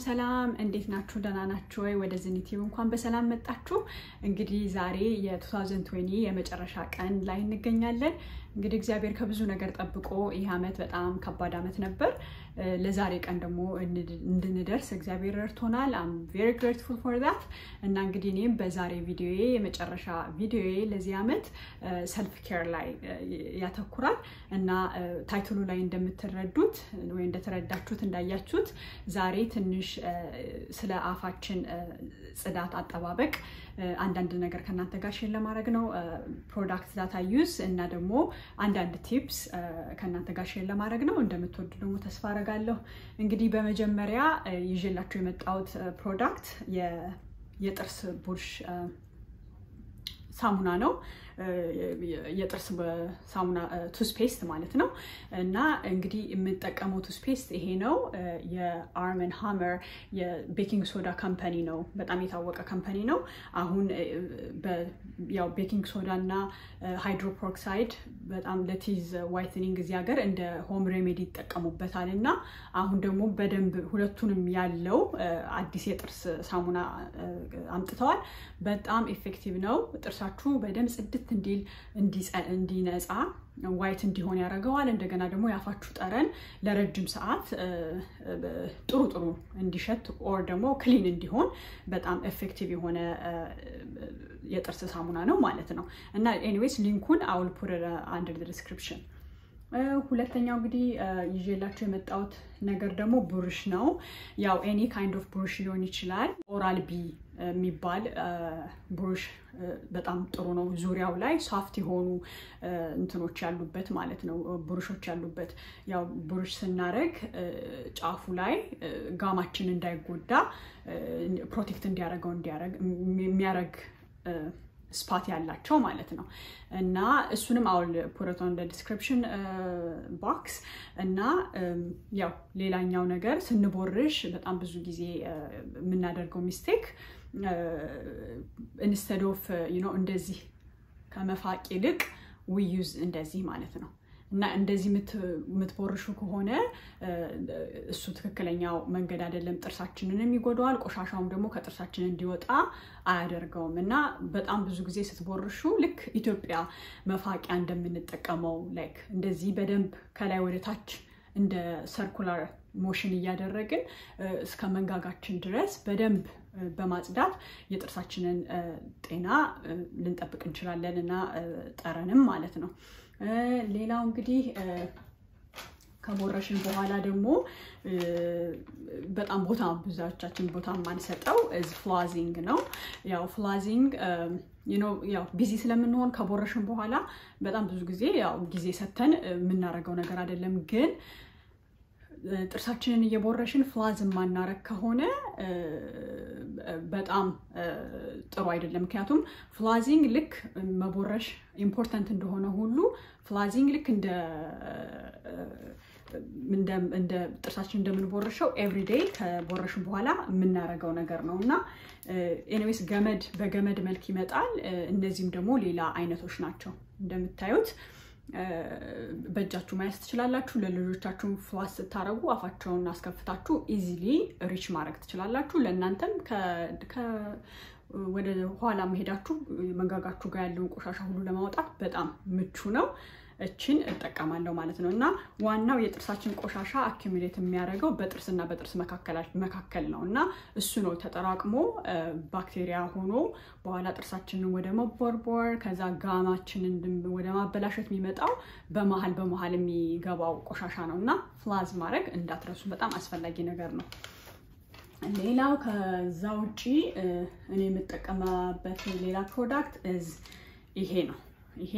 ሰላም እንዴት ናችሁ ደህና ናችሁ ወይ ወደ ዚኒቲቭ እንኳን በሰላም መጣችሁ እንግዲህ ዛሬ የ2020 የመጨረሻ ቀን ላይ እንገኛለን እንግዲህ እግዚአብሔር ከብዙ ነገር ጠብቆ ይህ አመት በጣም ከባድ አመት ነበር ለዛሬ ቀን ደግሞ እንድንደርስ እግዚአብሔር ረድቶናል I'm very grateful for that እና እንግዲህ እኔም በዛሬ ቪዲዮዬ የመጨረሻ ቪዲዮዬ ለዚህ አመት self care ላይ ያተኩራል እና ታይትሉ ላይ እንደምትረዱት ወይ እንደተረዳችሁት እንዳያችሁት ዛሬ ትንሽ ስለ አፋችን ጽዳት አጠባበቅ አንዳንድ ነገር ከናንተ ጋር ሼር ለማድረግ ነው ፕሮዳክት that I use እና ደግሞ አንዳንድ ቲፕስ ከናንተ ጋር ሼር ለማድረግ ነው እንደምትወዱ ደግሞ ተስፋ አደርጋለሁ እንግዲህ በመጀመሪያ ይዤላችሁ የመጣሁት ፕሮዳክት የጥርስ ቡርሽ ሳሙና ነው የጥርስ ሳሙና ቱስፔስት ማለት ነው እና እንግዲህ የምንጠቀመው ቱስፔስት ይሄ ነው የአርም ኤንድ ሃመር የቤኪንግ ሶዳ ካምፓኒ ነው በጣም የታወቀ ካምፓኒ ነው አሁን ያው ቤኪንግ ሶዳ እና ሃይድሮፐሮክሳይድ በጣም ለቲዝ ዋይትኒንግ እዚህ ሀገር እንደ ሆም ሬሜዲ ይጠቀሙበታልና አሁን ደግሞ በደንብ ሁለቱንም ያለው አዲስ የጥርስ ሳሙና አምጥተዋል በጣም ኢፌክቲቭ ነው ጥርሳችሁ በደንብ ጽድት እንዲነጻ ዋይት እንዲሆን ያደርገዋል እንደገና ደግሞ ያፋችሁ ጠረን ለረጅም ሰዓት ጥሩ እንዲሸት ኦር ደግሞ ክሊን እንዲሆን በጣም ኢፌክቲቭ የሆነ የጥርስ ሳሙና ነው ማለት ነው እና ኤኒዌይስ ሊንኩን I will put it under the description ሁለተኛው እንግዲህ ይዤላችሁ የመጣሁት ነገር ደግሞ ብሩሽ ነው ያው any kind of ብሩሽ ሊሆን ይችላል ኦራል ቢ የሚባል ብሩሽ በጣም ጥሩ ነው ዙሪያው ላይ ሶፍት የሆኑ እንትኖች ያሉበት ማለት ነው ብሩሾች ያሉበት ያው ብሩሽ ስናረግ ጫፉ ላይ ጋማችን እንዳይጎዳ ፕሮቴክት የሚያረግ ስፓት ያላቸው ማለት ነው እና እሱንም አውል ፑት ኦን ዘ ዲስክሪፕሽን ቦክስ እና ያው ሌላኛው ነገር ስንቦርሽ በጣም ብዙ ጊዜ የምናደርገው ሚስቴክ instead of እንደዚህ ከመፋቅ ይልቅ we use እንደዚህ ማለት ነው እና እንደዚህ ምትቦርሹ ከሆነ እሱ ትክክለኛው መንገድ አይደለም ጥርሳችንን ይጎዳዋል ቆሻሻውም ደግሞ ከጥርሳችን እንዲወጣ አያደርገውም እና በጣም ብዙ ጊዜ ስትቦርሹ ልክ ኢትዮጵያ መፋቂያ እንደምንጠቀመው ላይክ እንደዚህ በደንብ ከላይ ወደ ታች እንደ ሰርኩላር ሞሽን እያደረግን እስከ መንጋጋችን ድረስ በደንብ በማጽዳት የጥርሳችንን ጤና ልንጠብቅ እንችላለን እና ጠረንም ማለት ነው ሌላው እንግዲህ ከቦረሽን በኋላ ደግሞ በጣም ብዙዎቻችን ቦታ ማንሰጠው ፍሎዚንግ ነው ያው ፍሎዚንግ ያው ቢዚ ስለምንሆን ከቦረሽን በኋላ በጣም ብዙ ጊዜ ያው ጊዜ ሰተን የምናረገው ነገር አይደለም ግን ጥርሳችንን እየቦረሽን ፍላዝ ማናረክ ከሆነ በጣም ጥሩ አይደለም ምክንያቱም ፍላዚንግ ልክ መቦረሽ ኢምፖርታንት እንደሆነ ሁሉ ፍላዚንግ ልክ እንደ ጥርሳችን እንደምንቦርሸው ኤቭሪዴይ ከቦረሽን በኋላ የምናረገው ነገር ነውና ኤኒዌይስ በገመድ መልክ ይመጣል እነዚህም ደግሞ ሌላ አይነቶች ናቸው እንደምታዩት በእጃችሁ ማያስ ትችላላችሁ ለልጆቻችሁ ፍላስ ታረጉ አፋቸውን አስከፍታችሁ ኢዚሊ ሪች ማድረግ ትችላላችሁ ለእናንተም ወደ ኋላ መሄዳችሁ መንጋጋችሁ ጋር ያለውን ቆሻሻ ሁሉ ለማውጣት በጣም ምቹ ነው እቺን እጠቀማለሁ ማለት ነው እና ዋናው የጥርሳችን ቆሻሻ አኪሙሌት የሚያደርገው በጥርስና በጥርስ መካከል ነው እና እሱ ነው ተጠራቅሞ ባክቴሪያ ሆኖ በኋላ ጥርሳችንን ወደ መቦርቦር ከዛ ጋማችንን ወደ ማበላሸት የሚመጣው በመሃል የሚገባው ቆሻሻ ነውና ፍላዝ ማድረግ እንዳትረሱ በጣም አስፈላጊ ነገር ነው ሌላው ከዛ ውጪ እኔ የምጠቀምበት ሌላ ፕሮዳክት ይሄ ነው ይሄ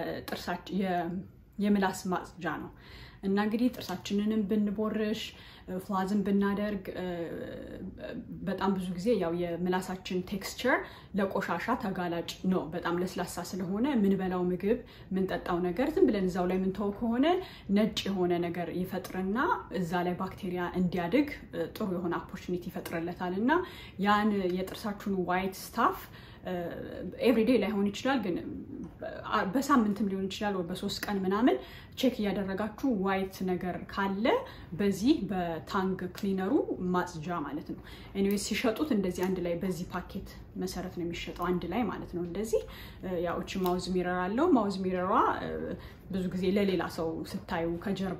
የምላስ ማጽጃ ነው እና እንግዲህ ጥርሳችንንም ብንቦርሽ ፍላዝን ብናደርግ በጣም ብዙ ጊዜ ያው የምላሳችን ቴክስቸር ለቆሻሻ ተጋላጭ ነው በጣም ለስላሳ ስለሆነ ምን በላው ምግብ ምን ጠጣው ነገር ዝም ብለን እዛው ላይ ምን ተው ከሆነ ነጭ የሆነ ነገር ይፈጥርና እዛ ላይ ባክቴሪያ እንዲያድግ ጥሩ የሆነ ኦፖርቹኒቲ ይፈጥርለታልና ያን የጥርሳችሁን ዋይት ስታፍ ኤቭሪዴይ ላይ ሆን ይችላል ግን በሳምንትም ሊሆን ይችላል ወይ በ3 ቀን ምናምን ቼክ ያደረጋችሁ ዋይት ነገር ካለ በዚህ በታንግ ክሊነሩ ማጽጃ ማለት ነው ኤኒዌይስ ሲሸጡት እንደዚህ አንድ ላይ በዚህ ፓኬት መሰረት ነው የሚሸጠው አንድ ላይ ማለት ነው እንደዚህ ያው እቺ ማውዝ ሚረር አለው ማውዝ ሚረሯ ብዙ ጊዜ ለሌላ ሰው ስታዩ ከጀርባ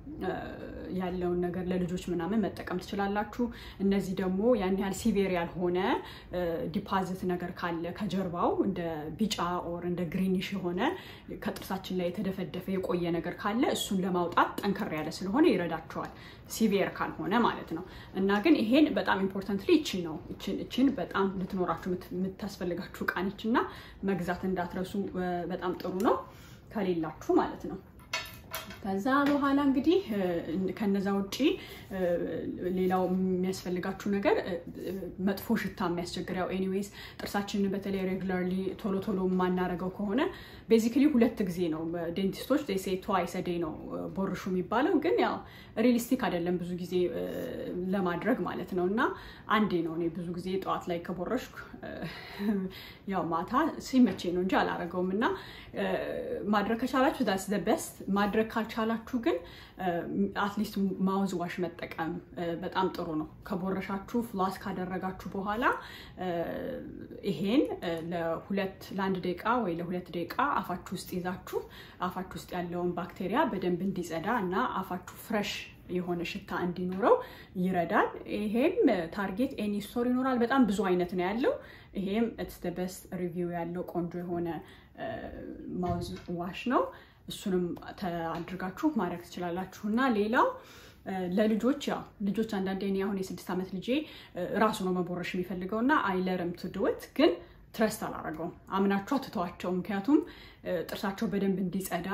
ያለውን ነገር ለልጆች ምናምን መጠቀም ትችላላችሁ እነዚህ ደግሞ ያን ያህል ሲቪር ያልሆነ ዲፖዚት ነገር ካለ ከጀርባው እንደ ቢጫ ኦር እንደ ግሪኒሽ የሆነ ከጥርሳችን ላይ የተደፈደፈ የቆየ ነገር ካለ እሱን ለማውጣት ጠንከር ያለ ስለሆነ ይረዳቸዋል ሲቪር ካልሆነ ማለት ነው እና ግን ይሄን በጣም ኢምፖርታንትሊ እቺን በጣም ልትኖራችሁ የምታስፈልጋችሁ ቃንችና መግዛት እንዳትረሱ በጣም ጥሩ ነው ከሌላችሁ ማለት ነው ከዛ በኋላ እንግዲህ ከነዛ ውጪ ሌላው የሚያስፈልጋችሁ ነገር መጥፎ ሽታ የሚያስቸግረው ኤኒዌይስ ጥርሳችንን በተለይ ሬጉላርሊ ቶሎ ማናረገው ከሆነ ቤዚክሊ 2 ጊዜ ነው ዴንቲስቶች they say twice a day ነው ቦርሹ የሚባለው ግን ያው ሪሊስቲክ አይደለም ብዙ ጊዜ ለማድረግ ማለት ነውና አንዴ ነው እኔ ብዙ ጊዜ ጧት ላይ ከቦረሽኩ ያው ማታ ሲመቼ ነው እንጂ አላረገውምና ማድረግ ከቻላችሁ that's the best ማድረግ ካልቻላችሁ ግን አትሊስት ማውዝ ዋሽ መጠቀም በጣም ጥሩ ነው ከቦረሻችሁ ፍላስ ካደረጋችሁ በኋላ ይሄን ለ1 ደቂቃ ወይ ለ2 ደቂቃ አፋችሁ ውስጥ ይዛችሁ አፋችሁ ውስጥ ያለውን ባክቴሪያ በደንብ እንዲጸዳ እና አፋችሁ ፍሬሽ የሆነ ሽታ እንዲኖረው ይረዳል ይሄም ታርጌት ኤኒ ስቶር ይኖራል በጣም ብዙ አይነት ነው ያለው ይሄም it's the best review ያለው ቆንጆ የሆነ ማውዝ ዋሽ ነው እሱንም አድርጋችሁ ማድረግ ትችላላችሁና ሌላው ለልጆች ያው ልጆች አንዳንዴ እኔ አሁን የ6 ዓመት ልጄ ራሱ ነው መቦረሽ የሚፈልገውና I let him to do it ግን ትረስት አላረገው አምናችሁ አትተዋቸው ምክንያቱም ጥርሳቸው በደንብ እንዲጸዳ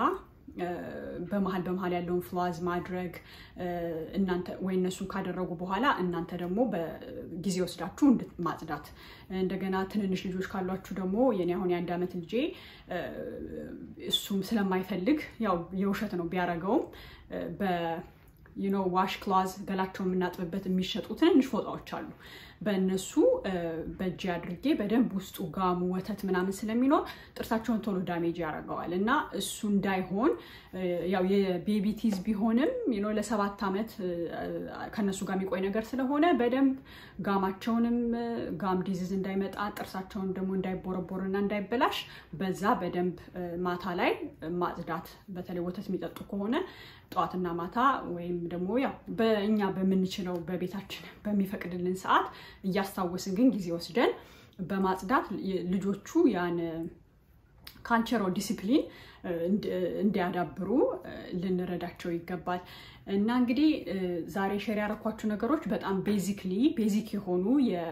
በመሃል ያለውን ፍላዝ ማድረግ እናንተ ወይ እነሱ ካደረጉ በኋላ እናንተ ደግሞ በጊዜ ወስዳችሁ ማጽዳት እንደገና ትንንሽ ልጆች ካሏችሁ ደግሞ የኔ አሁን የ1 ዓመት ልጄ እሱም ስለማይፈልግ ያው የውሸት ነው ቢያረጋውም ዋሽ ክላዝ ገላቸው የምናጥብበት የሚሸጡ ትንንሽ ፎጣዎች አሉ በእነሱ በእጅ አድርጌ በደንብ ውስጡ ጋሙ ወተት ምናምን ስለሚኖር ጥርሳቸውን ቶሎ ዳሜጅ ያደርገዋል እና እሱ እንዳይሆን ያው የቤቢ ቲዝ ቢሆንም ለ7 ዓመት ከነሱ ጋር የሚቆይ ነገር ስለሆነ በደንብ ጋማቸውንም ጋም ዲዚዝ እንዳይመጣ ጥርሳቸውን ደግሞ እንዳይቦረቦርና እንዳይበላሽ በዛ በደንብ ማታ ላይ ማጽዳት በተለይ ወተት የሚጠጡ ከሆነ ጧትና ማታ ወይም ደግሞ ያው በእኛ በመንችለው በቤታችን በሚፈቅድልን ሰዓት እያስታወስን ግን ጊዜ ወስደን በማጽዳት ልጆቹ ያን ካልቸር ኦር ዲሲፕሊን እንዲያዳብሩ ልንረዳቸው ይገባል እና እንግዲህ ዛሬ ሼር ያደረኳችሁ ነገሮች በጣም ቤዚክ የሆኑ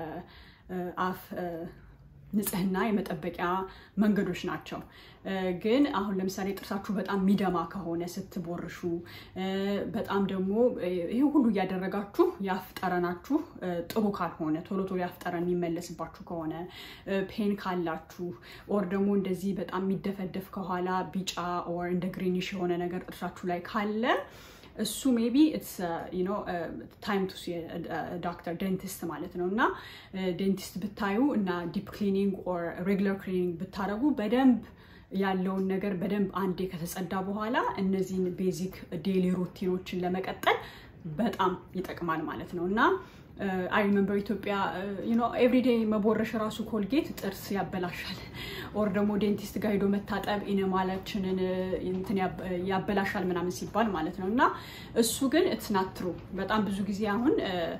የአፍ ንጽህና የመጠበቂያ መንገዶች ናቸው ግን አሁን ለምሳሌ ጥርሳችሁ በጣም ሚደማ ከሆነ ስትቦርሹ በጣም ደግሞ ይሄ ሁሉ ያደረጋችሁ ያፍጠረናችሁ ጥሩ ካልሆነ ቶሎ ያፍጠረን የሚመለስባችሁ ከሆነ ፔን ካላችሁ ኦር ደግሞ እንደዚህ በጣም የሚደፈደፍ ከኋላ ቢጫ ኦር እንደ ግሪኒሽ የሆነ ነገር ጥርሳችሁ ላይ ካለ እሱ maybe it's time to see a doctor dentist ማለት ነውና dentist ብታዩ እና deep cleaning or regular cleaning ብታረጉ በደንብ ያለውን ነገር በደንብ አንዴ ከተጸዳ በኋላ እነዚህን ቤዚክ ዴይሊ ሩቲኖችን ለመቀጠል በጣም ይጠቅማል ማለት ነውና I remember Ethiopia every day መቦረሽ ራሱ ኮልጌት ጥርስ ያበላሻል or ደግሞ ዴንቲስት ጋር ሄዶ መታጠብ ኢነማላችንን እንትን ያበላሻል ምናምን ሲባል ማለት ነውና እሱ ግን it's not true በጣም ብዙ ጊዜ አሁን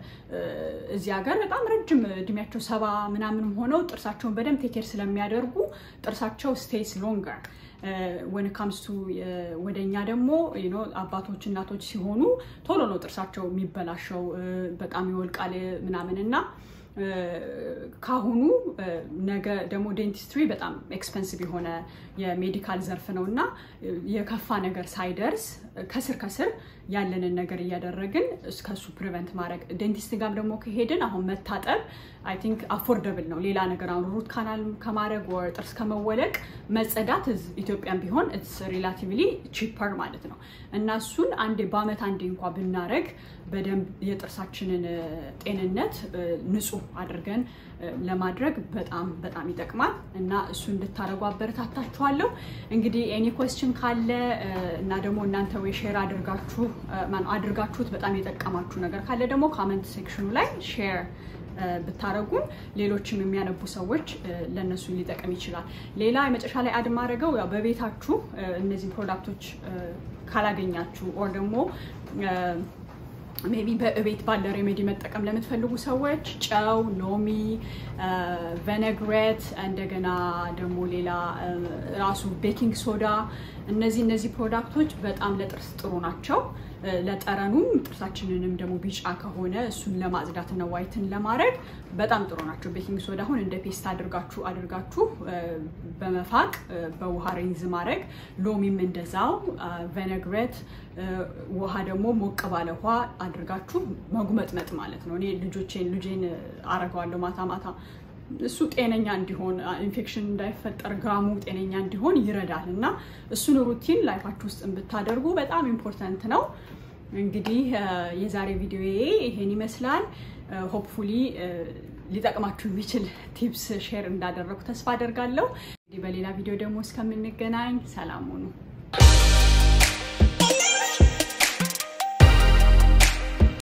እዚህ ሀገር በጣም ረጅም እድሜያቸው 70 ምናምን ሆነው ጥርሳቸውን በደንብ ቴክ ኬር ስለሚያደርጉ ጥርሳቸው stays longer when it comes to ወደኛ ደግሞ አባቶች እናቶች ሲሆኑ ቶሎ ነው ጥርሳቸው የሚበላሸው በጣም ይወልቃል ምናምንና ካሁኑ ነገ ደግሞ ዴንቲስትሪ በጣም ኤክስፔንሲቭ የሆነ የሜዲካል ዘርፍ ነውና የከፋ ነገር ሳይደርስ ከስር ያለንን ነገር ያደረግን እስከሱ ፕሪቨንት ማድረግ ዴንቲስት ጋር ደግሞ ከሄድን አሁን መታጠብ I think affordable ነው ሌላ ነገር አሁን ሩት ካናል ከማድረግ ወይ ጥርስ ከመወለቅ መጸዳት ኢትዮጵያን ቢሆን it's relatively cheaper ማለት ነው እና እሱን አንዴ በአመት አንዴ እንኳን ብናረግ በደንብ የጥርሳችንን ጤንነት ንጹህ አድርገን ለማድረግ በጣም ይጠቅማል እና እሱ እንድታረጉ አበረታታችኋለሁ። እንግዲህ ኤኒ ኩዌስችን ካለ እና ደግሞ እናንተ ወይ ሼር አድርጋችሁት በጣም የጠቀማችሁ ነገር ካለ ደግሞ ኮሜንት ሴክሽኑ ላይ ሼር ብታረጉን ሌሎችም የሚያነቡ ሰዎች ለነሱ ሊጠቅም ይችላል። ሌላ የመጨረሻ ላይ አድማረገው ያው በቤታችሁ እነዚህ ፕሮዳክቶች ካላገኛችሁ ኦር ደግሞ ሜቢ በቤት ባለ ሬሜዲ መጠቀም ለምትፈልጉ ሰዎች ጨው፣ ሎሚ፣ ቪኔግሬት እንደገና ደግሞ ሌላ ራሱ ቤኪንግ ሶዳ እነዚህ ፕሮዳክቶች በጣም ለጥርስ ጥሩ ናቸው። ለጠረኑም ጥርሳችንንም ደግሞ ቢጫ ከሆነ እሱን ለማጽዳትና ዋይትን ለማድረግ በጣም ጥሩ ናቸው። ቤኪንግ ሶዳ አሁን እንደ ፔስት አድርጋችሁ በመፋቅ በውሃ ሬንዝ ማድረግ፣ ሎሚም እንደዛው፣ ቪኔግሬት ውሃ ደግሞ ሞቅ ባለ ውሃ አድርጋችሁ መጉመጥመጥ ማለት ነው። እኔ ልጄን አረጋዋለሁ ማታ እሱ ጤነኛ እንዲሆን ኢንፌክሽን እንዳይፈጠር ግራሙ ጤነኛ እንዲሆን ይረዳል እና እሱን ሩቲን ላይፋችሁ ውስጥ ብታደርጉ በጣም ኢምፖርታንት ነው። እንግዲህ የዛሬ ቪዲዮ ይሄን ይመስላል። ሆፕፉሊ ሊጠቅማችሁ የሚችል ቲፕስ ሼር እንዳደረኩ ተስፋ አደርጋለሁ። በሌላ ቪዲዮ ደግሞ እስከምንገናኝ ሰላም ሁኑ።